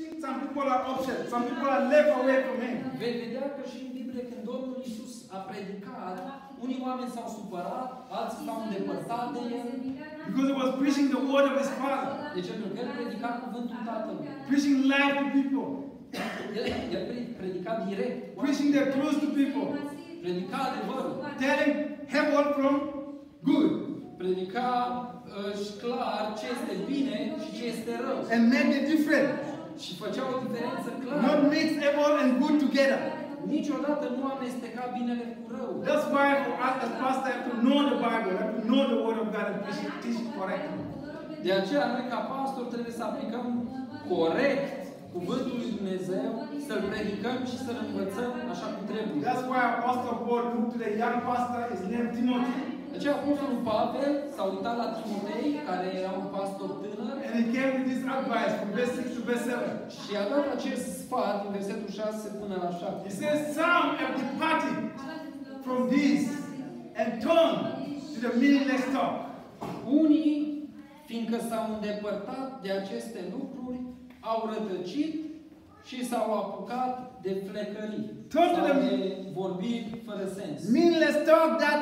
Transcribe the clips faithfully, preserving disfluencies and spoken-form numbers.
some people are upset, some people are left away from him. Vei vedea că și în Biblie când Domnul Iisus a predicat, unii oameni s-au supărat, alții s-au îndepărtat de el. Because he was preaching the word of his Father. De ce? Pentru că el predica cuvântul Tatălui. Preaching life to people. El, el predica direct. Preaching the truth to people. Predica adevărul. Telling evil from good. Predica uh, clar ce este bine și ce este rău. And made the difference. Și făcea o diferență clară. Not mix evil and good together. Niciodată nu amesteca binele cu rău. That's why for us as pastors have to know the Bible, have to know the Word of God and teach it, teach it correctly. De aceea noi ca pastor trebuie să aplicăm corect cuvântul lui Dumnezeu, să-l predicăm și să-l învățăm așa cum trebuie. That's why Apostle Paul looked to the young pastor, his name Timothy. De aceea Apostolul Pavel s-a uitat la Timotei, care era un pastor tânăr. And he came with this advice from verse six to verse seven. Și a dat acest sfat din versetul șase până la șapte. He says, some have departed from this and turned to the meaningless talk. Unii, fiindcă s-au îndepărtat de aceste lucruri, au rătăcit și s-au apucat de flecării. Sau de vorbiri fără sens. Meaningless talk that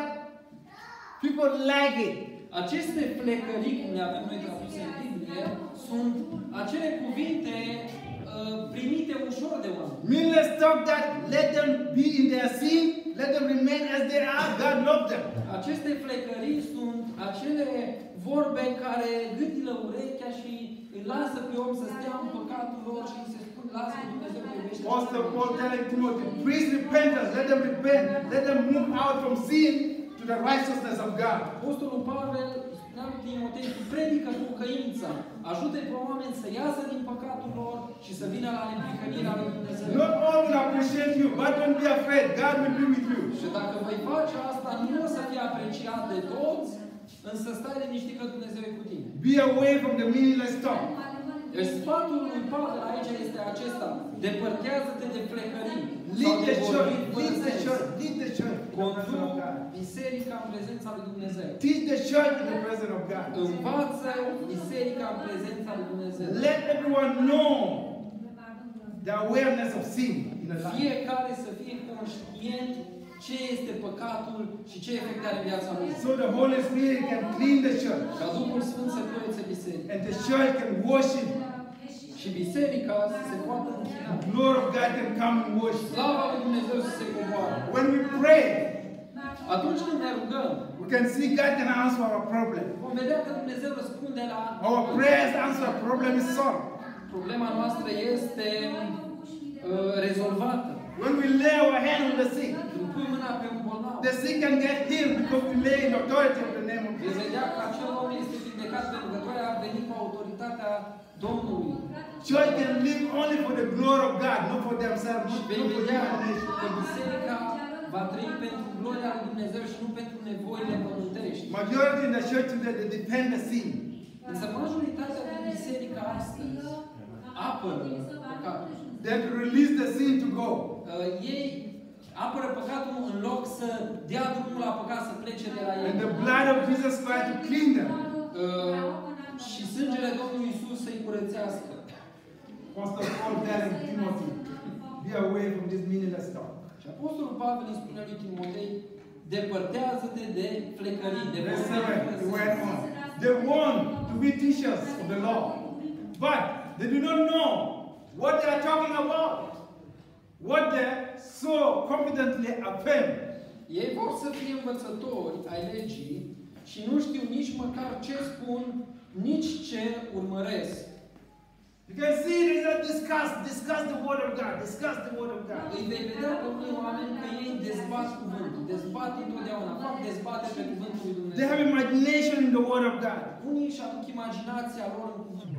people like it. Aceste flecării, cum le avem noi traduse în Biblie, sunt acele cuvinte uh, primite ușor de oameni. Meaningless talk that let them be in their sin, let them remain as they are, God loves them. Aceste flecării sunt acele vorbe care gâdilă urechea și îi lasă pe om să stea în păcatul lor și se spun, lasă Dumnezeu că iubește. Apostle Paul telling Timothy, preach repentance, let them repent, let them move out from sin to the righteousness of God. Apostolul Pavel spunea lui Timotei, predică pocăința, ajută pe oameni să iasă din păcatul lor și să vină la neprihănirea lui Dumnezeu. Not all will appreciate you, but don't be afraid, God will be with you. Și dacă vei face asta, nu o să fii apreciat de toți, însă stai liniștit că Dumnezeu e cu tine. Be away from the meaningless talk. Deci sfatul lui Pavel aici este acesta. Depărtează-te de flecării. Lead the church, lead the church, lead the church. Conduc biserica în prezența lui Dumnezeu. Teach the church in the presence of God. Învață biserica în prezența lui Dumnezeu. Let everyone know the awareness of sin in the life. Fiecare să fie conștient ce este păcatul și ce efect are viața lui. So the Holy Spirit can clean the church. Ca Duhul Sfânt să curețe biserica. And the church can worship. Și biserica să se poată închina. The glory of God can come and worship. Slava lui Dumnezeu să se coboare. When we pray, atunci când ne rugăm, we can see God can answer our problem. Vom vedea că Dumnezeu răspunde la our prayers answer, our problem is solved. Problema noastră este uh, rezolvată. When we lay our hand on the sick, când pui mâna pe un bolnav, the sick can get healed because we lay in authority of the name of Jesus. Veți vedea că acel om este vindecat pentru că tu ai venit cu autoritatea Domnului. Church can live only for the glory of God, not for themselves. Și vei vedea că biserica va trăi pentru gloria lui Dumnezeu și nu pentru nevoile pământești. Majority in the church today they defend the sin. Însă majoritatea din biserică astăzi apără păcatul. They have to release the sin to go. Uh, ei apără păcatul în loc să dea drumul la păcat să plece de la el. And the blood of Jesus Christ to clean them. Uh, și sângele Domnului Iisus să-i curățească. Apostle Paul telling Timothy, be away from this meaningless talk. Și Apostolul Pavel îi spune lui Timotei, depărtează-te de flecării, de vorbe. They want to be teachers of the law, but they do not know what they are talking about. What they so confidently affirm. Ei vor să fie învățători ai legii și nu știu nici măcar ce spun, nici ce urmăresc. You can see they are discuss, discuss the word of God, discuss the word of God. Îi vei vedea pe unii oameni că ei dezbat cuvântul, dezbat întotdeauna, fac dezbate pe cuvântul lui Dumnezeu. They have imagination in the word of God. Unii își aduc imaginația lor în cuvânt.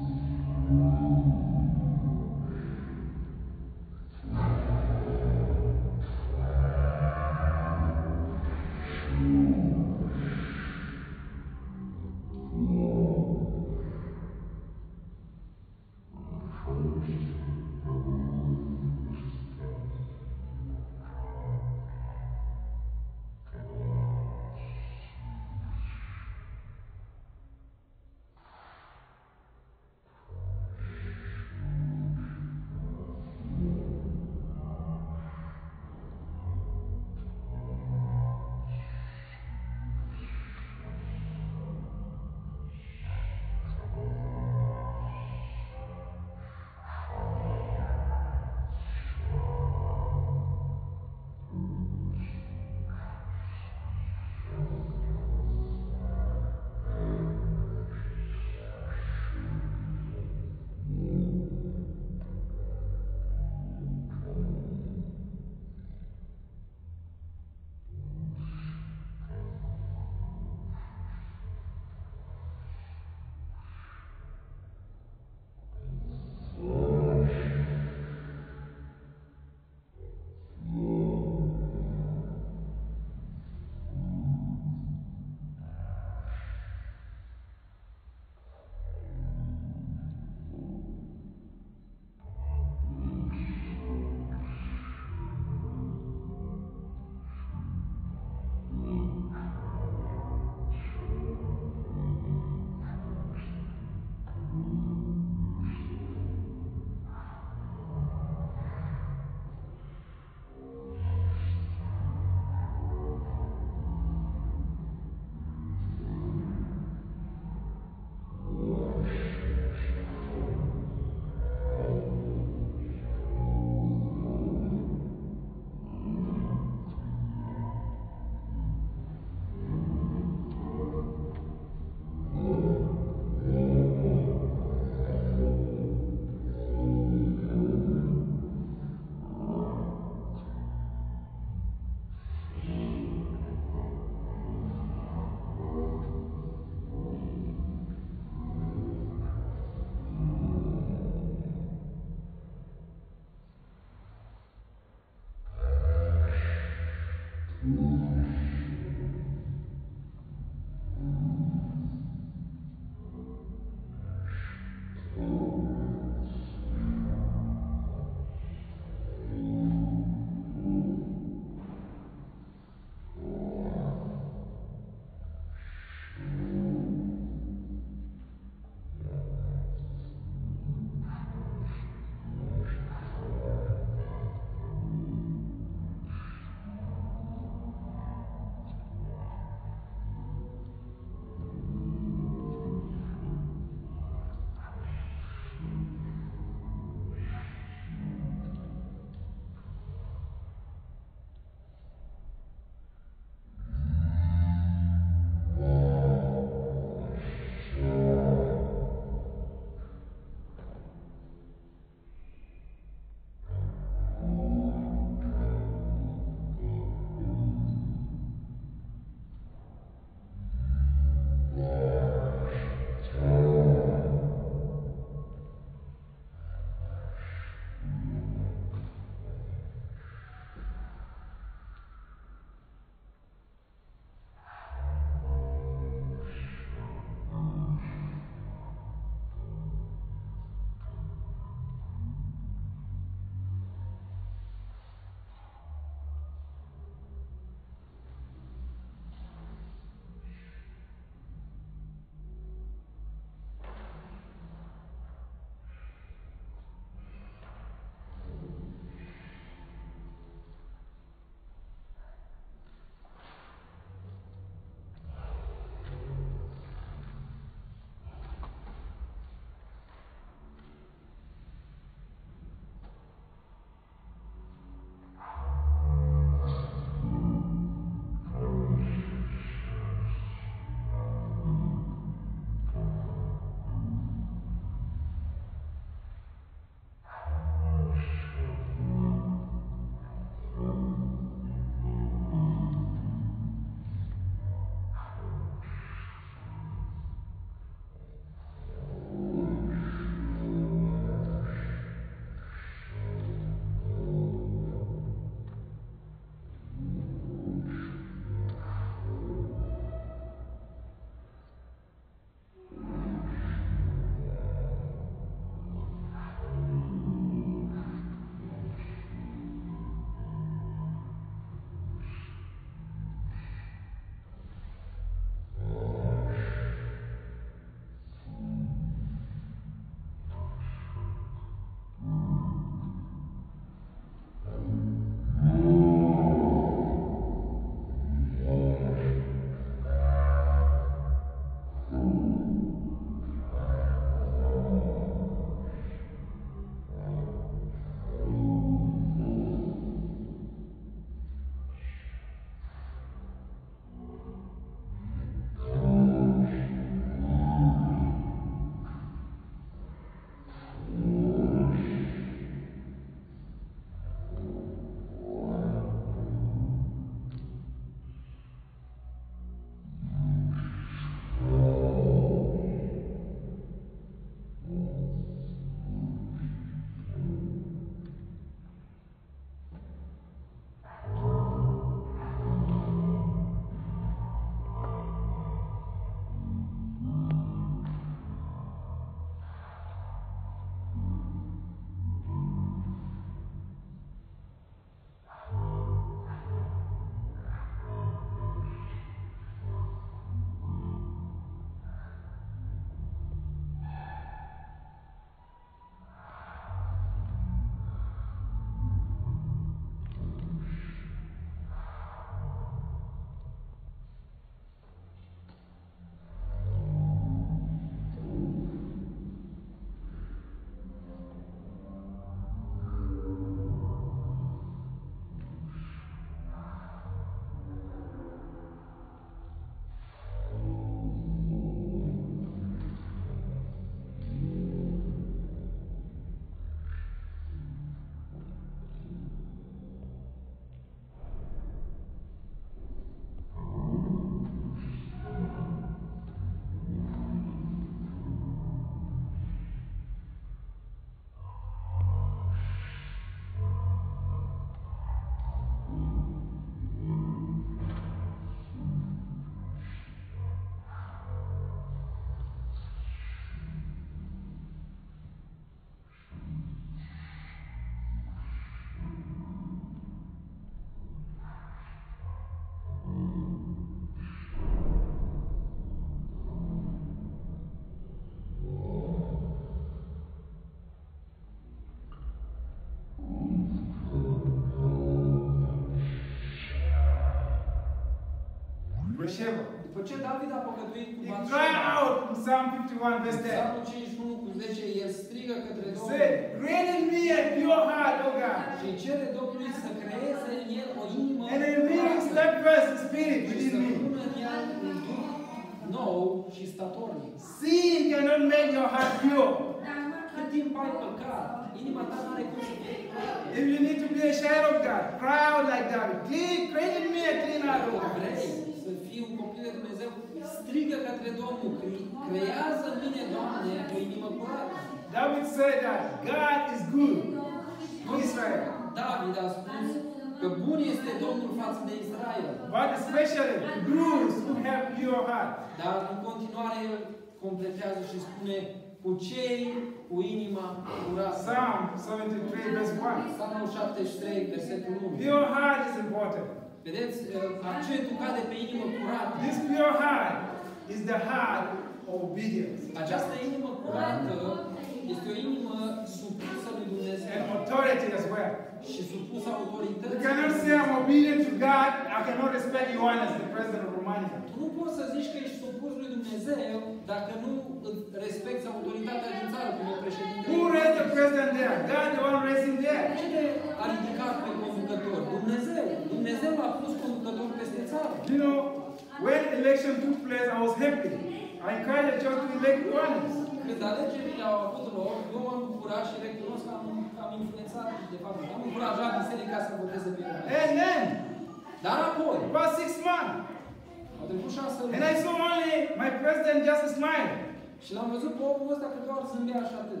Bathsheba. După ce David a păcătuit cu He cried Bathsheba, out in Psalm fifty-one, verse ten. Psalmul cincizeci și unu cu zece, el strigă către He Domnul said, create in me a pure heart, O God, și cere Domnului să creeze în el o inimă and renew a curată steadfast spirit și within să me. pună în ea un duh nou și statornic. Sin cannot make your heart pure. Cât timp ai păcat, inima ta nu are cum să fie curată. If you need to be a child of God, cry out like David. Clean, create in me a clean heart, O Dacă God. vrei să fii un copil de Dumnezeu, strigă către Domnul, cre- creează în mine, Doamne, o inimă curată. David said that God is good to Israel, David a spus că bun este Domnul față de Israel, but especially to those who have pure heart. dar în continuare el completează și spune cu cei cu inima curată. Psalm seventy-three, verse one. Psalmul șaptezeci și trei, versetul unu. Pure heart is important. Vedeți, accentul cade pe inimă curată. This pure heart is the heart of obedience Această inimă curată este o inimă supusă lui Dumnezeu and authority as well. și supusă You autorității. cannot say I'm obedient to God, I cannot respect Ioannis, the president of Romania. Tu nu poți să zici că ești supus lui Dumnezeu dacă nu respecti autoritatea din țară, cum e președintele. Who raised the president there? God, the one raised him there. Cine a ridicat pe conducător? Dumnezeu. Dumnezeu l-a pus conducător peste țară. You know, when election took place, I was happy. I encouraged the church to elect Ioannis. Când alegerile au avut loc, eu m-am bucurat și recunosc că am, că am influențat, de fapt, am încurajat biserica să voteze pe el. And then, Dar apoi, about six months, au trecut șase and I luni saw only my president just smile și l-am văzut pe omul ăsta că doar zâmbea și atât.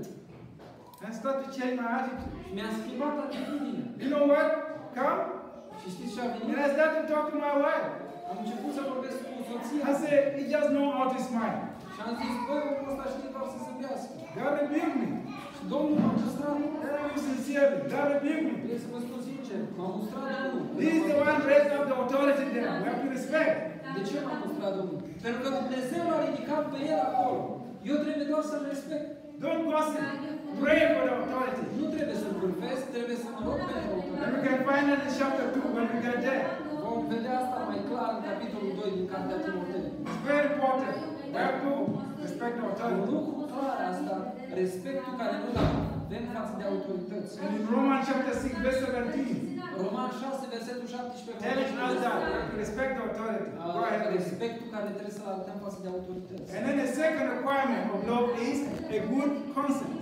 and started to change my attitude. Și mi-a schimbat atitudinea. You know what? Come. Și știți ce a venit? And I started to talk to my wife. Am început să vorbesc cu soția. I said, he just know how to smile. Și am zis, băi, omul ăsta știe doar să zâmbească. God rebuked me. Și Domnul m-a mustrat. Tell you sincerely, God rebuked me. Trebuie să vă spun sincer, m-a mustrat Domnul. He is the one raised up the authority there. We have to respect. De ce m-a mustrat Domnul? Pentru că Dumnezeu l-a ridicat pe el acolo. Eu trebuie doar să-l respect. Don't gossip. Pray for the authority. Nu trebuie să-l vârfesc, trebuie să mă rog pentru And we autoritate. can find it in chapter two when we get there. Vom vedea asta mai clar în capitolul doi din Cartea Timotei. It's very important. We have to respect the Un authority. lucru clar asta, respectul care nu-l avem față de autorități. And in Romans chapter six, verse seventeen, Roman șase, versetul șaptesprezece. telling us that we have to respect the authority. Go ahead. Uh, respectul care trebuie să-l arătăm față de autorități. And then the second requirement of love is a good conscience.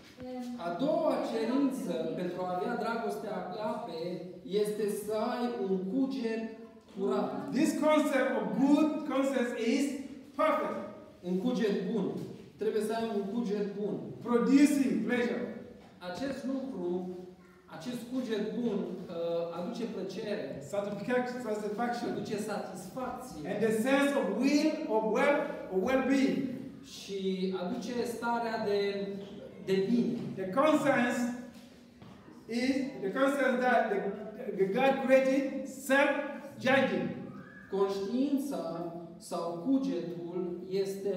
A doua cerință pentru a avea dragostea agape este să ai un cuget curat. This concept of good conscience is perfect, Un cuget bun. Trebuie să ai un cuget bun. producing pleasure. Acest lucru, acest cuget bun uh, aduce plăcere, Satisfaction, satisfaction, aduce satisfacție and the sense of will, of well, of well-being. și aduce starea de, de bine. The conscience is the conscience that the, the God created self-judging. Conștiința sau cugetul este,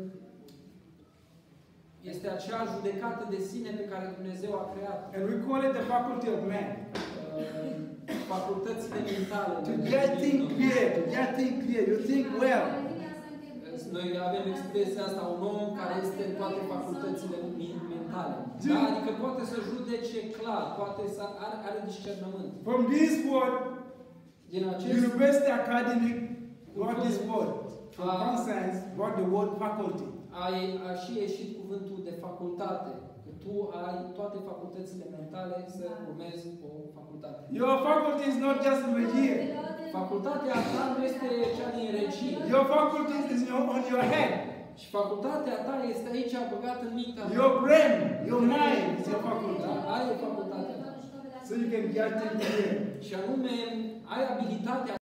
este acea judecată de sine pe care Dumnezeu a creat. And we call it the faculty of man. Uh, facultățile mentale. To just think clear, to just think clear, you think well. Noi avem expresia asta, un om care este în toate facultățile mentale. Da? Adică poate să judece clar, poate să are, are discernământ. From this word, Din acest University Academic got this word. From Ah. conscience got the word faculty. ai, a și ieșit cuvântul de facultate. Că tu ai toate facultățile mentale să urmezi o facultate. Your faculty is not just in here. Facultatea ta nu este cea din regie. Your faculty is your, on your head. Și facultatea ta este aici băgată în mintea ta. Your brain, your mind is your faculty. Da? Ai facultatea ta. So you can just think clear. Și anume, ai abilitatea